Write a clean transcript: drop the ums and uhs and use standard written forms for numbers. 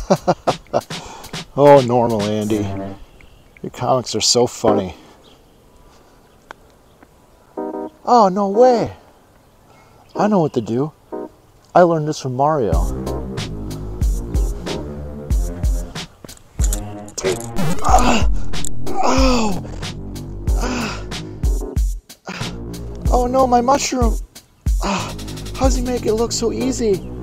Oh, normal, Andy. Your comics are so funny. Oh, no way. I know what to do. I learned this from Mario. Oh! Oh no, my mushroom! How does he make it look so easy?